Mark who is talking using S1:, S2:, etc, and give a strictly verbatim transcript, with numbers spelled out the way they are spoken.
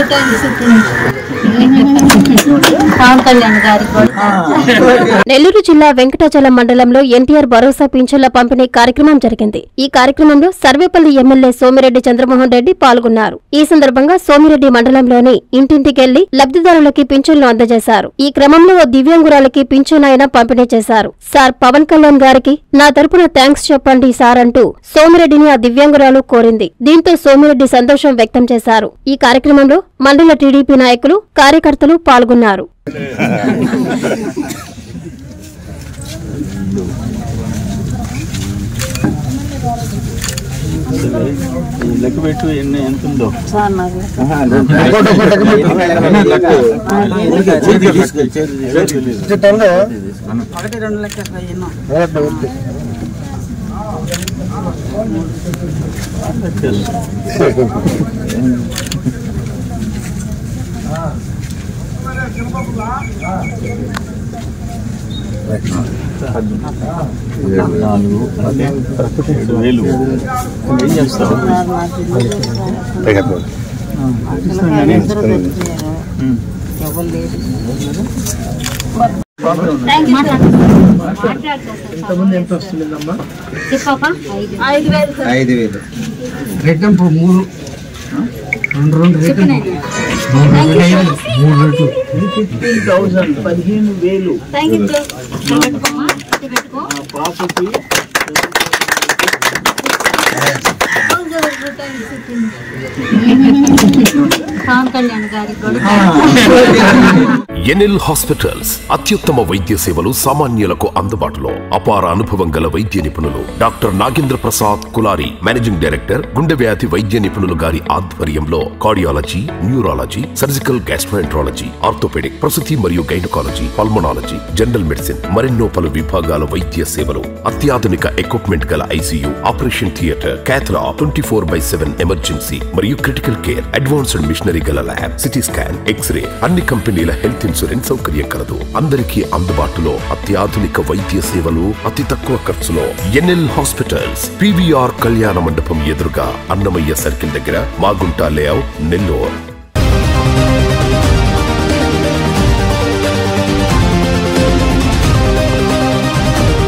S1: నెల్లూరు జిల్లా వెంకటాచలం మండలంలో ఎన్టీఆర్ భరోసా పింఛన్ల పంపిణీ కార్యక్రమం జరిగింది. ఈ కార్యక్రమంలో సర్వేపల్లి ఎమ్మెల్యే సోమిరెడ్డి చంద్రమోహన్ రెడ్డి పాల్గొన్నారు. ఈ సందర్భంగా సోమిరెడ్డి మండలంలోని ఇంటింటికెళ్లి లబ్ధిదారులకి పింఛన్లు అందజేశారు. ఈ క్రమంలో ఓ దివ్యాంగురాలకి పింఛన్ ఆయన పంపిణీ చేశారు. సార్ పవన్ కళ్యాణ్ గారికి నా తరపున థ్యాంక్స్ చెప్పండి సార్ అంటూ సోమిరెడ్డిని ఆ దివ్యాంగురాలు కోరింది. దీంతో సోమిరెడ్డి సంతోషం వ్యక్తం చేశారు. ఈ కార్యక్రమంలో మండల టీడీపీ నాయకులు, కార్యకర్తలు పాల్గొన్నారు.
S2: లెక్క పెట్టు ఎన్ని ఎంత ఉందో
S3: ఒకటి రెండు లెక్క ఎన్నో
S2: నాలుగు ఏడు వేలు ఏం చేస్తావు?
S4: ఎంతమంది ఎంత వస్తుందమ్మా?
S5: ఐదు వేలు
S4: రిటర్న్ మూడు రెండు రెండు రిటర్న్ మూడు రెండు
S2: ఫిఫ్టీన్ థౌసండ్ పదిహేను వేలు పాపకి
S6: ఎన్ఎల్ హాస్పిటల్స్ అత్యుత్తమ వైద్య సేవలు సామాన్యులకు అందుబాటులో. అపార అనుభవం గల వైద్య నిపుణులు doctor Nagendra Prasad Kulari, managing director, గుండె వ్యాధి వైద్య నిపుణులు గారి ఆధ్వర్యంలో cardiology, neurology, surgical gastroenterology, orthopaedic, ప్రసూతి మరియు గైనకాలజీ, పల్మనాలజీ, జనరల్ మెడిసిన్ మరెన్నో పలు విభాగాల వైద్య సేవలు, అత్యాధునిక ఎక్విప్మెంట్ గల ICU, operation theatre, cath lab, twenty four by seven emergency మరియు క్రిటికల్ కేర్, అడ్వాన్స్డ్ మిషనరీ గల ల్యాబ్, సిటీ స్కాన్, ఎక్స్రే, అన్ని కంపెనీల హెల్త్ ఇన్సూరెన్స్ సౌకర్యం కలదు. అందరికీ అందుబాటులో అత్యాధునిక వైద్య సేవలు అతి తక్కువ ఖర్చులో. ఎన్ఎల్ హాస్పిటల్స్, పీవీఆర్ కళ్యాణ మండపం ఎదురుగా, అన్నమయ్య సర్కిల్ దగ్గర, మాగుంట లేఅవుట్, నెల్లూరు.